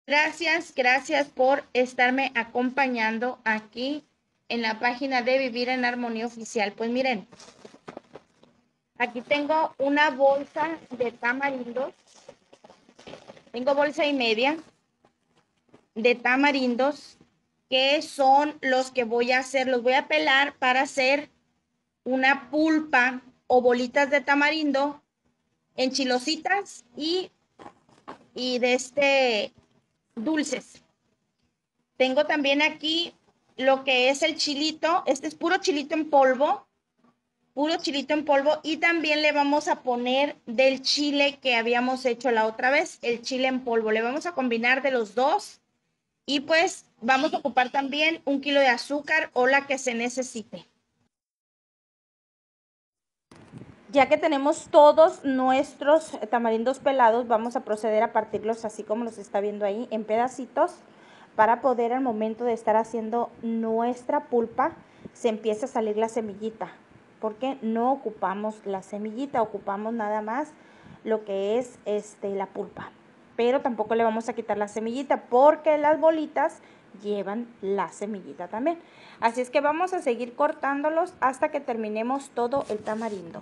Gracias por estarme acompañando aquí en la página de Vivir en Armonía Oficial. Pues miren, aquí tengo una bolsa de tamarindos. Tengo bolsa y media de tamarindos, que son los que voy a hacer. Los voy a pelar para hacer una pulpa o bolitas de tamarindo en chilositas y dulces. Tengo también aquí lo que es el chilito. Este es puro chilito en polvo. Y también le vamos a poner del chile que habíamos hecho la otra vez, el chile en polvo. Le vamos a combinar de los dos y pues vamos a ocupar también 1 kilo de azúcar o la que se necesite. Ya que tenemos todos nuestros tamarindos pelados, vamos a proceder a partirlos así como los está viendo ahí, en pedacitos, para poder al momento de estar haciendo nuestra pulpa se empiece a salir la semillita, porque no ocupamos la semillita, ocupamos nada más lo que es la pulpa, pero tampoco le vamos a quitar la semillita porque las bolitas llevan la semillita también. Así es que vamos a seguir cortándolos hasta que terminemos todo el tamarindo.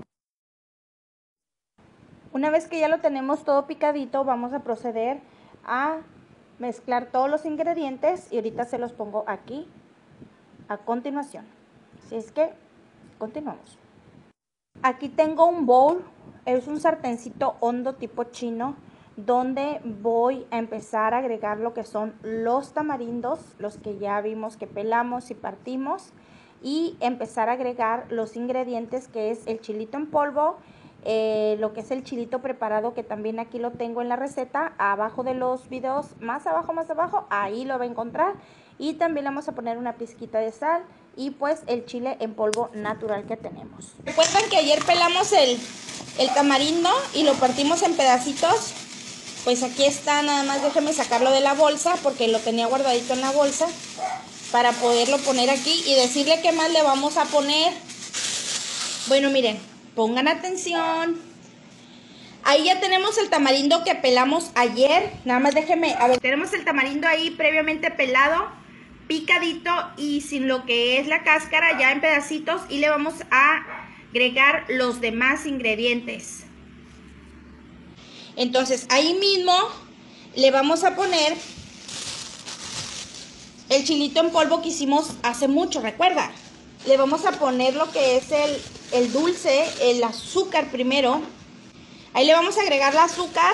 Una vez que ya lo tenemos todo picadito, vamos a proceder a mezclar todos los ingredientes y ahorita se los pongo aquí a continuación. Así es que continuamos. Aquí tengo un bowl, es un sartencito hondo tipo chino, donde voy a empezar a agregar lo que son los tamarindos, los que ya vimos que pelamos y partimos, y empezar a agregar los ingredientes, que es el chilito en polvo, lo que es el chilito preparado, que también aquí lo tengo en la receta, abajo de los videos, más abajo, ahí lo va a encontrar. Y también le vamos a poner una pizquita de sal y pues el chile en polvo natural que tenemos. ¿Recuerdan que ayer pelamos el tamarindo y lo partimos en pedacitos? Pues aquí está, nada más déjenme sacarlo de la bolsa porque lo tenía guardadito en la bolsa para poderlo poner aquí y decirle qué más le vamos a poner. Bueno, miren, pongan atención. Ahí ya tenemos el tamarindo que pelamos ayer. Nada más déjenme, a ver, tenemos el tamarindo ahí previamente pelado, picadito y sin lo que es la cáscara, ya en pedacitos, y le vamos a agregar los demás ingredientes. Entonces ahí mismo le vamos a poner el chilito en polvo que hicimos hace mucho, recuerda. Le vamos a poner lo que es el dulce, el azúcar primero. Ahí le vamos a agregar el azúcar.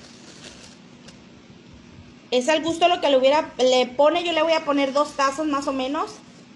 Es al gusto lo que le pone. Yo le voy a poner 2 tazas más o menos,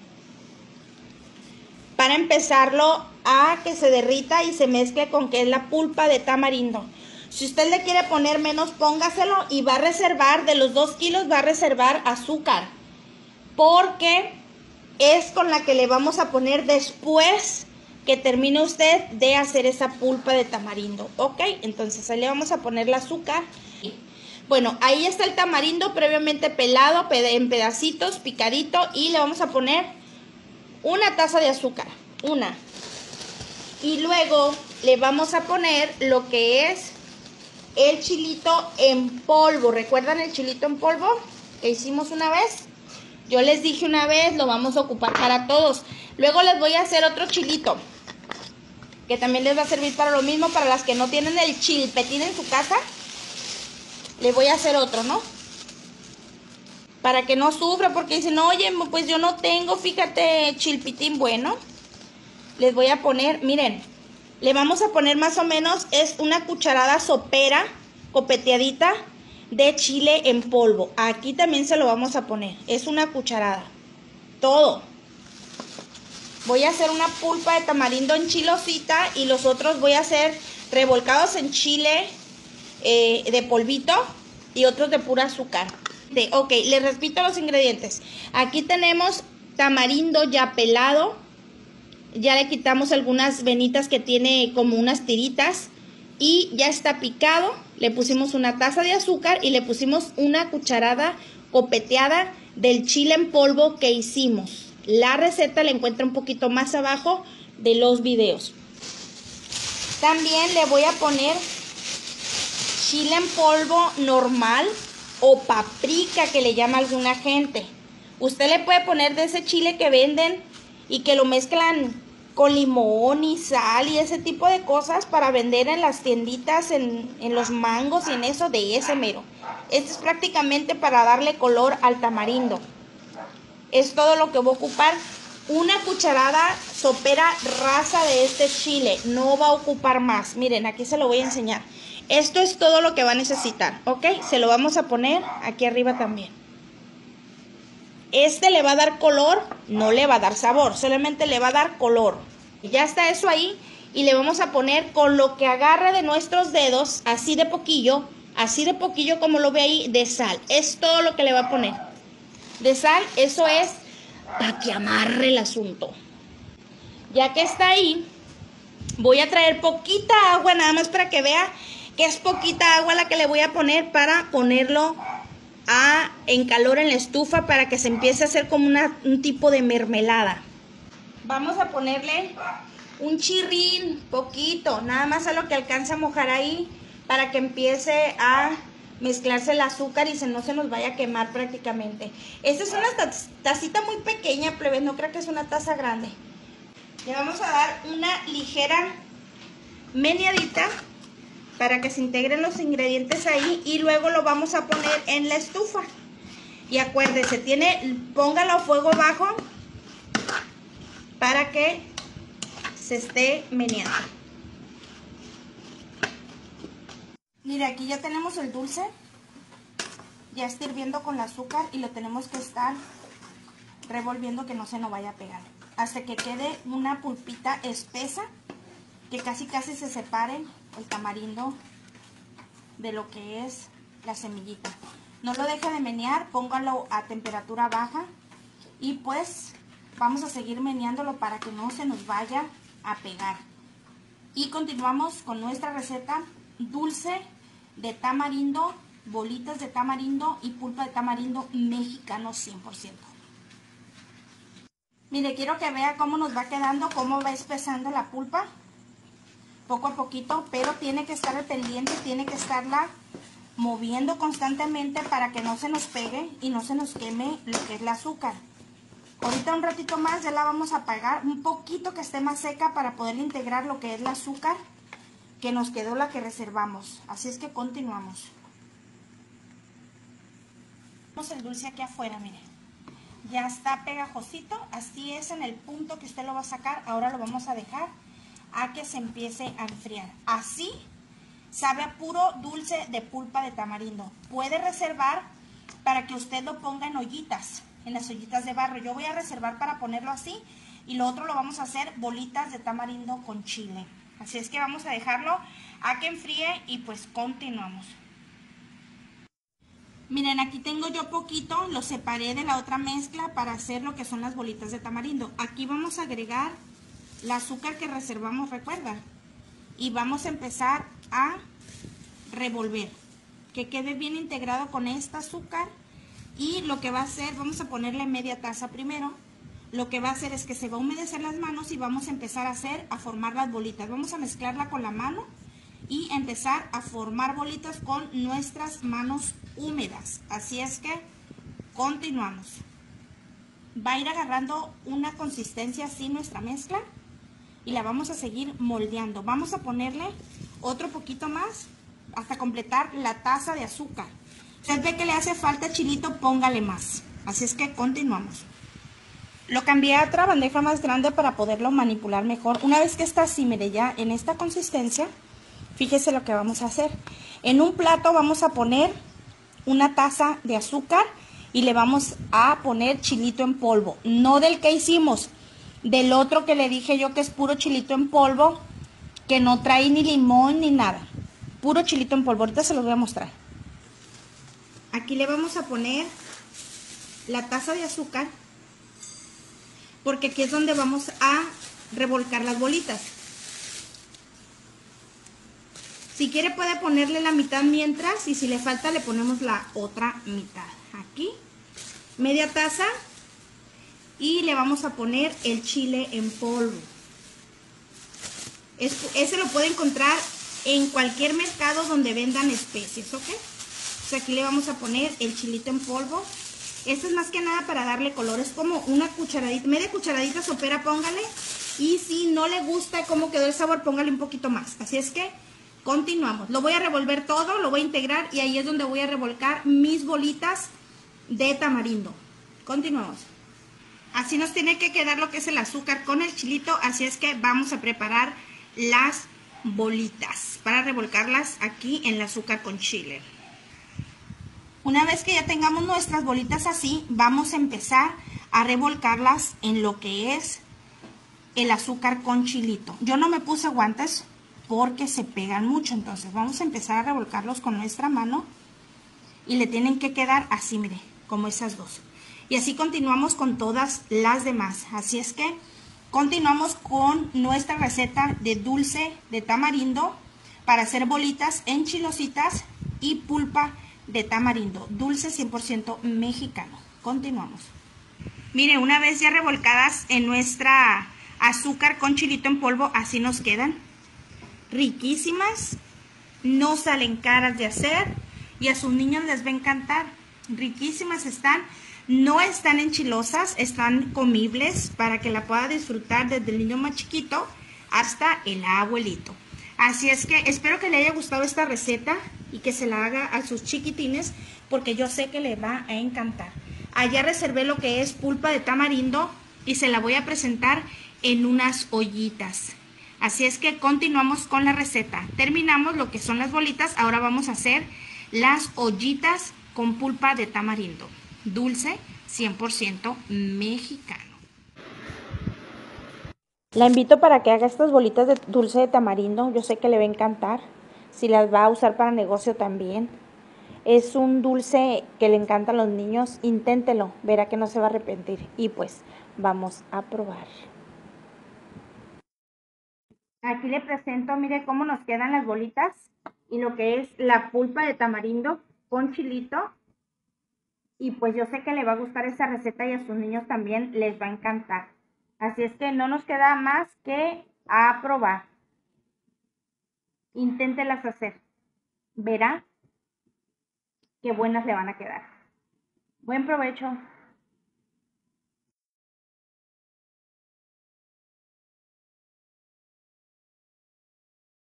para empezarlo a que se derrita y se mezcle con que es la pulpa de tamarindo. Si usted le quiere poner menos, póngaselo, y va a reservar, de los 2 kilos va a reservar azúcar, porque es con la que le vamos a poner después que termine usted de hacer esa pulpa de tamarindo. Ok, entonces ahí le vamos a poner el azúcar. Bueno, ahí está el tamarindo previamente pelado en pedacitos, picadito, y le vamos a poner 1 taza de azúcar, una. Y luego le vamos a poner lo que es el chilito en polvo. ¿Recuerdan el chilito en polvo que hicimos una vez? Yo les dije una vez, lo vamos a ocupar para todos. Luego les voy a hacer otro chilito, que también les va a servir para lo mismo, para las que no tienen el chilpetín en su casa. Le voy a hacer otro, ¿no? Para que no sufra, porque dicen, oye, pues yo no tengo, fíjate, chilpitín. Bueno, les voy a poner, miren, le vamos a poner más o menos, es una cucharada sopera, copeteadita, de chile en polvo. Aquí también se lo vamos a poner, es una cucharada, todo. Voy a hacer una pulpa de tamarindo en chilosita y los otros voy a hacer revolcados en chile de polvito y otros de pura azúcar. Ok, les repito los ingredientes. Aquí tenemos tamarindo ya pelado. Ya le quitamos algunas venitas que tiene como unas tiritas. Y ya está picado. Le pusimos 1 taza de azúcar y le pusimos 1 cucharada copeteada del chile en polvo que hicimos. La receta la encuentra un poquito más abajo de los videos. También le voy a poner chile en polvo normal, o paprika que le llama alguna gente. Usted le puede poner de ese chile que venden y que lo mezclan con limón y sal y ese tipo de cosas para vender en las tienditas, en los mangos y en eso, de ese mero. Este es prácticamente para darle color al tamarindo. Es todo lo que voy a ocupar. Una cucharada sopera rasa de este chile, no va a ocupar más. Miren, aquí se lo voy a enseñar. Esto es todo lo que va a necesitar, ¿ok? Se lo vamos a poner aquí arriba también. Este le va a dar color, no le va a dar sabor, solamente le va a dar color. Y ya está eso ahí, y le vamos a poner con lo que agarre de nuestros dedos, así de poquillo como lo ve ahí, de sal. Es todo lo que le va a poner. De sal, eso es para que amarre el asunto. Ya que está ahí, voy a traer poquita agua, nada más para que vea que es poquita agua la que le voy a poner para ponerlo en calor en la estufa, para que se empiece a hacer como un tipo de mermelada. Vamos a ponerle un chirrín, poquito, nada más a lo que alcanza a mojar ahí, para que empiece a mezclarse el azúcar y no se nos vaya a quemar prácticamente. Esta es una tacita muy pequeña, plebes, no creo que es una taza grande. Le vamos a dar una ligera meneadita para que se integren los ingredientes ahí, y luego lo vamos a poner en la estufa. Y acuérdese, póngalo a fuego bajo para que se esté meneando. Mire, aquí ya tenemos el dulce, ya está hirviendo con el azúcar, y lo tenemos que estar revolviendo que no se nos vaya a pegar, hasta que quede una pulpita espesa, que casi se separe el tamarindo de lo que es la semillita. No lo deje de menear, póngalo a temperatura baja, y pues vamos a seguir meneándolo para que no se nos vaya a pegar. Y continuamos con nuestra receta: dulce de tamarindo, bolitas de tamarindo y pulpa de tamarindo mexicano 100%. Mire, quiero que vea cómo nos va quedando, cómo va espesando la pulpa, poco a poquito, pero tiene que estar al pendiente, tiene que estarla moviendo constantemente para que no se nos pegue y no se nos queme lo que es el azúcar. Ahorita un ratito más ya la vamos a apagar un poquito, que esté más seca, para poder integrar lo que es el azúcar que nos quedó, la que reservamos. Así es que continuamos. Tenemos el dulce aquí afuera, mire. Ya está pegajosito, así es en el punto que usted lo va a sacar. Ahora lo vamos a dejar a que se empiece a enfriar. Así sabe a puro dulce de pulpa de tamarindo. Puede reservar para que usted lo ponga en ollitas, en las ollitas de barro. Yo voy a reservar para ponerlo así, y lo otro lo vamos a hacer bolitas de tamarindo con chile. Así es que vamos a dejarlo a que enfríe y pues continuamos. Miren, aquí tengo yo poquito, lo separé de la otra mezcla para hacer lo que son las bolitas de tamarindo. Aquí vamos a agregar el azúcar que reservamos, recuerda. Y vamos a empezar a revolver, que quede bien integrado con este azúcar. Y lo que va a hacer, vamos a ponerle media taza primero. Lo que va a hacer es que se va a humedecer las manos y vamos a empezar a formar las bolitas. Vamos a mezclarla con la mano y empezar a formar bolitas con nuestras manos húmedas. Así es que continuamos. Va a ir agarrando una consistencia así nuestra mezcla, y la vamos a seguir moldeando. Vamos a ponerle otro poquito más hasta completar la taza de azúcar. Usted ve que le hace falta chilito, póngale más. Así es que continuamos. Lo cambié a otra bandeja más grande para poderlo manipular mejor. Una vez que está así, mire, ya en esta consistencia, fíjese lo que vamos a hacer. En un plato vamos a poner una taza de azúcar y le vamos a poner chilito en polvo. No del que hicimos, del otro que le dije yo que es puro chilito en polvo, que no trae ni limón ni nada. Puro chilito en polvo. Ahorita se los voy a mostrar. Aquí le vamos a poner la taza de azúcar, porque aquí es donde vamos a revolcar las bolitas. Si quiere puede ponerle la mitad mientras, y si le falta le ponemos la otra mitad. Aquí, media taza, y le vamos a poner el chile en polvo. Ese lo puede encontrar en cualquier mercado donde vendan especies, ¿ok? Entonces aquí le vamos a poner el chilito en polvo. Esto es más que nada para darle color. Es como una cucharadita, media cucharadita sopera, póngale. Y si no le gusta cómo quedó el sabor, póngale un poquito más. Así es que continuamos. Lo voy a revolver todo, lo voy a integrar y ahí es donde voy a revolcar mis bolitas de tamarindo. Continuamos. Así nos tiene que quedar lo que es el azúcar con el chilito. Así es que vamos a preparar las bolitas para revolcarlas aquí en el azúcar con chile. Una vez que ya tengamos nuestras bolitas así, vamos a empezar a revolcarlas en lo que es el azúcar con chilito. Yo no me puse guantes porque se pegan mucho, entonces vamos a empezar a revolcarlos con nuestra mano y le tienen que quedar así, mire, como esas dos. Y así continuamos con todas las demás. Así es que continuamos con nuestra receta de dulce de tamarindo para hacer bolitas enchilositas y pulpa de tamarindo, dulce 100% mexicano. Continuamos. Mire, una vez ya revolcadas en nuestra azúcar con chilito en polvo, así nos quedan. Riquísimas, no salen caras de hacer y a sus niños les va a encantar. Riquísimas están, no están enchilosas, están comibles para que la pueda disfrutar desde el niño más chiquito hasta el abuelito. Así es que espero que le haya gustado esta receta y que se la haga a sus chiquitines porque yo sé que le va a encantar. Allá reservé lo que es pulpa de tamarindo y se la voy a presentar en unas ollitas. Así es que continuamos con la receta. Terminamos lo que son las bolitas, ahora vamos a hacer las ollitas con pulpa de tamarindo. Dulce 100% mexicano. La invito para que haga estas bolitas de dulce de tamarindo. Yo sé que le va a encantar. Si las va a usar para negocio también. Es un dulce que le encanta a los niños. Inténtelo. Verá que no se va a arrepentir. Y pues vamos a probar. Aquí le presento, mire cómo nos quedan las bolitas. Y lo que es la pulpa de tamarindo con chilito. Y pues yo sé que le va a gustar esa receta y a sus niños también les va a encantar. Así es que no nos queda más que a probar. Inténtelas hacer. Verá qué buenas le van a quedar. Buen provecho.